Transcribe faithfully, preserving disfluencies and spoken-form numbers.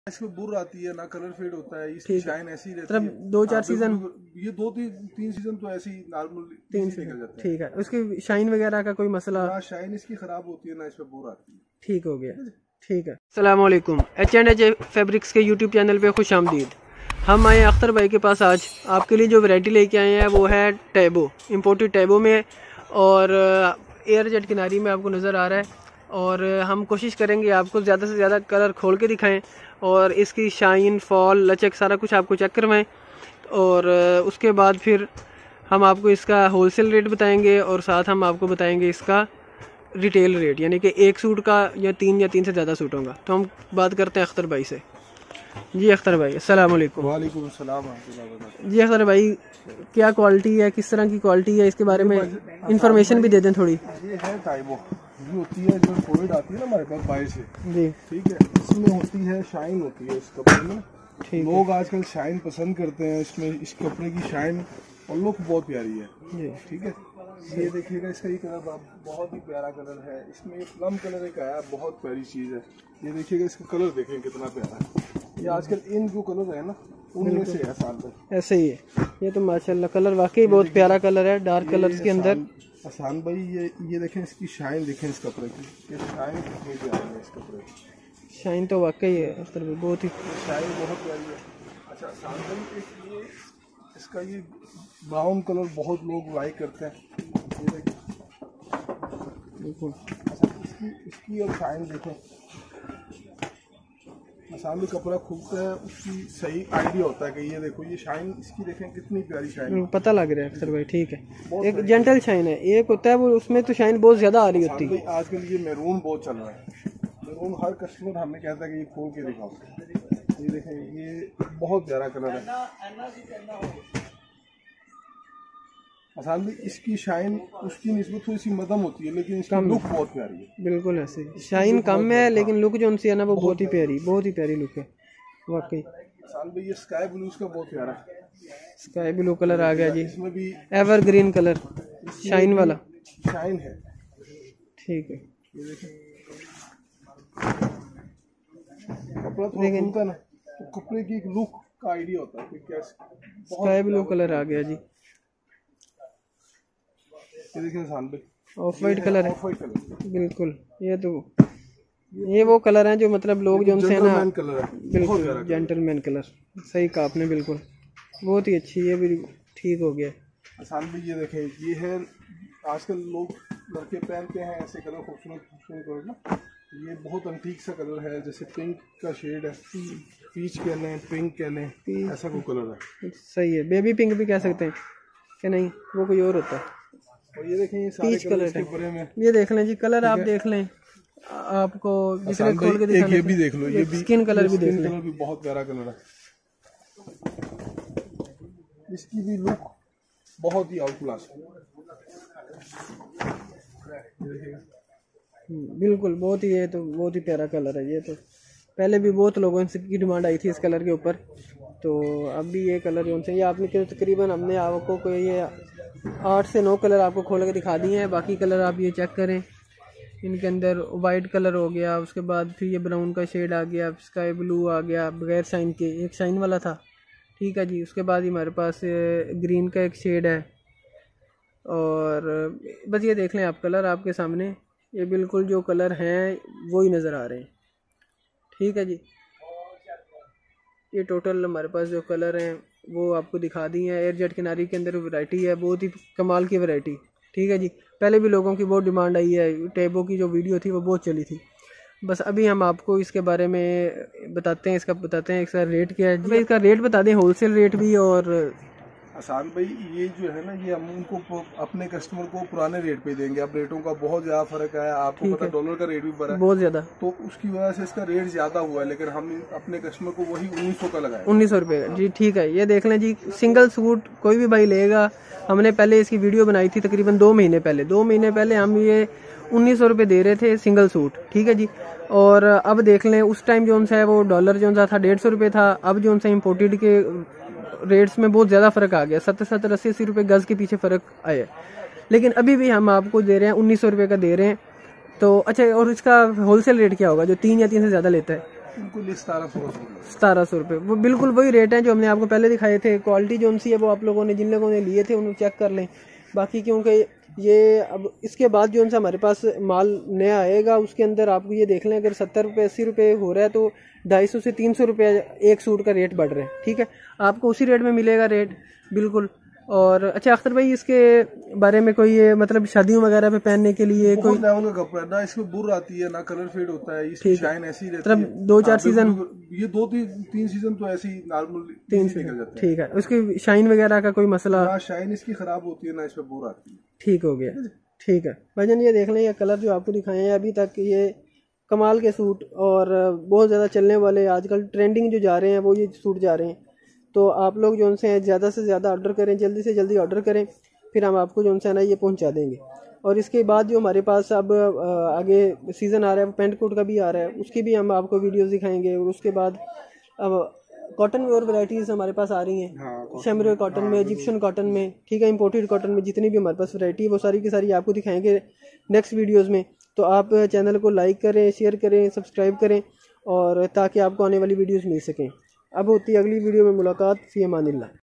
इसमें बुर आती है ना, कलर फेड होता है, इसकी शाइन ऐसी रहती है। दो चार सीजन, ये दो तीन तीन सीजन तो ऐसे ही नॉर्मल तीन सीजन निकल जाते हैं। ठीक है, उसकी शाइन वगैरह का कोई मसला? ना शाइन इसकी खराब होती है ना इसमें बुर आती है। ठीक हो गया, ठीक है। अस्सलाम वालेकुम, एच एंड एच फैब्रिक्स के यूट्यूब चैनल पे खुश आमदीद। हम आए अख्तर भाई के पास आज। आपके लिए जो वैरायटी लेके आए हैं वो है टैबो, इम्पोर्टेड टैबो में, और एयर जेट किनारी में आपको नज़र आ रहा है। और हम कोशिश करेंगे आपको ज़्यादा से ज़्यादा कलर खोल के दिखाएं और इसकी शाइन, फॉल, लचक सारा कुछ आपको चेक करवाएं। और उसके बाद फिर हम आपको इसका होलसेल रेट बताएंगे और साथ हम आपको बताएंगे इसका रिटेल रेट, यानी कि एक सूट का या तीन या तीन से ज़्यादा सूटों का। तो हम बात करते हैं अख्तर भाई से। जी अख्तर भाई, अस्सलाम वालेकुम। वालेकुम सलाम। जी अख्तर भाई, क्या क्वालिटी है, किस तरह की क्वालिटी है, इसके बारे में इंफॉर्मेशन भी दे दें थोड़ी। ये है टाइबो, ये होती है जो फोल्ड आती है ना हमारे पास बाहर से। जी ठीक है, इसमें होती है शाइन होती है इस कपड़े में। लोग आजकल शाइन पसंद करते हैं, इसमें इस कपड़े की शाइन और लुक बहुत प्यारी है जी। ठीक है, ये देखिएगा इसका ये कलर बहुत ही प्यारा कलर है। इसमें ये प्लम कलर एक आया, बहुत प्यारी चीज़ है। ये देखिएगा इसका कलर देखें कितना प्यारा है। ये आजकल इन जो कलर है ना उनमें से है साल भर ऐसे ही है। ये तो माशाल्लाह कलर वाकई बहुत प्यारा कलर है, डार्क कलर के अंदर। आसान भाई ये ये देखें इसकी शाइन, देखें इस कपड़े की, ये शाइन कितनी प्यारी है इस कपड़े की। शाइन तो वाकई है अख्तर भाई, बहुत ही शाइन बहुत प्यारी है। अच्छा आसान भाई, ये इसका ये ब्राउन कलर बहुत लोग लाइक करते हैं, ये देखें बिल्कुल। अच्छा इसकी इसकी और शाइन देखें, आसान भी कपड़ा खुलता है उसकी सही आइडिया होता है कि ये देखो ये शाइन इसकी देखें कितनी प्यारी शाइन, पता लग रहा है अख्तर भाई। ठीक है, एक जेंटल शाइन है, एक होता है वो उसमें तो शाइन बहुत ज्यादा आ रही होती है। आजकल ये मैरून बहुत चल रहा है, मैरून हर कस्टमर हमें कहता है कि ये खोल के दिखाओ। ये देखें ये बहुत प्यारा कलर है। आसान भी इसकी शाइन उसकी निस्बत थोड़ी सी मदम होती है, लेकिन इसकी लुक बहुत प्यारी है। बिल्कुल ऐसे शाइन कम है लेकिन लुक जो उनसे है ना वो बहुत ही प्यारी, बहुत ही प्यारी लुक है वाकई। आसान भी ये स्काई ब्लू इसका बहुत प्यारा है, स्काई ब्लू कलर आ गया जी। इसमें भी एवरग्रीन कलर शाइन वाला शाइन है। ठीक है, ये देखें कपड़ा थोड़ा खुलता है ना तो कपड़े की एक लुक का आइडिया होता है कि क्या। स्काई ब्लू कलर आ गया जी। ये देखिए आसान भाई, ऑफ वाइट कलर है, ऑफ वाइट कलर बिल्कुल। ये तो ये वो कलर हैं जो मतलब लोग जो उनसे ना कलर है, बिल्कुल जेंटलमैन कलर, सही कहा आपने बिल्कुल, बहुत ही अच्छी। ये भी ठीक हो गया आसान भाई। ये देखें ये है आजकल लोग लड़के पहनते हैं ऐसे कलर, खूबसूरत खूबसूरत कलर ना। ये बहुत अंटीक सा कलर है, जैसे पिंक का शेड है, पीच कह लें, पिंक कह लें, ऐसा कोई कलर है। सही है, बेबी पिंक भी कह सकते हैं कि नहीं, वो कोई और होता है। और ये देखें ये सारे कलर के ऊपर में, ये देख लें जी कलर, आप देख लें, आपको जिसने खोल के दिखाना, ये भी देख लो, ये भी स्किन कलर भी देख लें, कलर भी बहुत प्यारा कलर है। इसकी भी लुक बहुत ही आउट क्लास है, बिल्कुल बहुत ही, ये तो बहुत ही प्यारा कलर है। ये तो पहले भी बहुत लोगों की डिमांड आई थी इस कलर के ऊपर, तो अब भी ये कलर जो ये आपने तकरीबन हमने आपको कोई ये आठ से नौ कलर आपको खोल के दिखा दिए हैं। बाकी कलर आप ये चेक करें, इनके अंदर वाइट कलर हो गया, उसके बाद फिर ये ब्राउन का शेड आ गया, स्काई ब्लू आ गया बगैर शाइन के, एक शाइन वाला था। ठीक है जी, उसके बाद ही हमारे पास ग्रीन का एक शेड है। और बस ये देख लें आप कलर आपके सामने, ये बिल्कुल जो कलर हैं वो ही नज़र आ रहे हैं। ठीक है जी, ये टोटल हमारे पास जो कलर हैं वो आपको दिखा दी है। एयर जेट किनारी के अंदर वैरायटी है, बहुत ही कमाल की वैरायटी। ठीक है जी, पहले भी लोगों की बहुत डिमांड आई है, टैबो की जो वीडियो थी वो बहुत चली थी। बस अभी हम आपको इसके बारे में बताते हैं, इसका बताते हैं इसका रेट क्या है जी। इसका रेट बता दें, होलसेल रेट भी। और आसान भाई ये जो है ना ये हम उनको अपने कस्टमर को पुराने रेट पे देंगे। अब रेटों का बहुत ज्यादा फर्क है, आपको पता डॉलर का रेट भी बढ़ा है बहुत ज्यादा, तो उसकी वजह से इसका रेट ज्यादा हुआ है, लेकिन हम अपने कस्टमर को वही उन्नीस सौ का लगाया, उन्नीस सौ रुपये जी। ठीक है, ये देख लें जी, सिंगल सूट कोई भी भाई लेगा, हमने पहले इसकी वीडियो बनाई थी तकरीबन दो महीने पहले, दो महीने पहले हम ये उन्नीस सौ रुपये दे रहे थे सिंगल सूट। ठीक है जी, और अब देख लें उस टाइम जो है वो डॉलर जो था डेढ़ सौ रुपये था, अब जो है इम्पोर्टेड के रेट्स में बहुत ज़्यादा फ़र्क आ गया, सत्तर सत्तर अस्सी अस्सी रुपये गज़ के पीछे फ़र्क आया, लेकिन अभी भी हम आपको दे रहे हैं उन्नीस सौ रुपये का दे रहे हैं। तो अच्छा, और इसका होलसेल रेट क्या होगा जो तीन या तीन से ज़्यादा लेता है? इनको लिए सतारह सौ सतारह सौ रुपये वो बिल्कुल वही रेट है जो हमने आपको पहले दिखाए थे। क्वालिटी जो सी है वो आप लोगों ने जिन लोगों ने लिए थे उन्हें चेक कर लें। बाकी क्योंकि ये अब इसके बाद जो सा हमारे पास माल नया आएगा उसके अंदर आपको ये देख लें, अगर सत्तर रुपये अस्सी रुपये हो रहा है तो ढाई सौ से तीन सौ रुपये एक सूट का रेट बढ़ रहा है। ठीक है, आपको उसी रेट में मिलेगा रेट बिल्कुल। और अच्छा अख्तर भाई इसके बारे में कोई ये मतलब शादियों वगैरह पे पहनने के लिए कोई लेवल का कपड़ा है ना, इसमें बुर आती है ना, कलर फेड होता है, इसकी शाइन ऐसी रहती है। मतलब दो चार सीजन, ये दो तीन तीन सीजन तो ऐसी नॉर्मल तीन सीजन ठीक है। उसकी शाइन वगैरह का कोई मसला? ना शाइन इसकी खराब होती है ना इसमें बुर आती है। ठीक हो गया, ठीक है भाईजान। ये देख लें ये कलर जो आपको दिखाए हैं अभी तक ये कमाल के सूट और बहुत ज़्यादा चलने वाले आजकल ट्रेंडिंग जो जा रहे हैं वो ये सूट जा रहे हैं। तो आप लोग जो उनसे ज़्यादा से ज़्यादा ऑर्डर करें, जल्दी से जल्दी ऑर्डर करें, फिर हम आपको जो उनसे ना ये पहुंचा देंगे। और इसके बाद जो हमारे पास अब आगे सीज़न आ रहा है वो पेंट कोट का भी आ रहा है, उसकी भी हम आपको वीडियोस दिखाएंगे। और उसके बाद अब कॉटन में और वैराइटीज़ हमारे पास आ रही हैं, हाँ, शेमरे कॉटन में, इजिप्शियन कॉटन में, ठीक है, इंपोर्टेड कॉटन में, जितनी भी हमारे पास वैरायटी है वो सारी की सारी आपको दिखाएंगे नेक्स्ट वीडियोज़ में। तो आप चैनल को लाइक करें, शेयर करें, सब्सक्राइब करें और ताकि आपको आने वाली वीडियोज़ मिल सकें। अब होती है अगली वीडियो में मुलाकात। फ़ी अमानिल्लाह।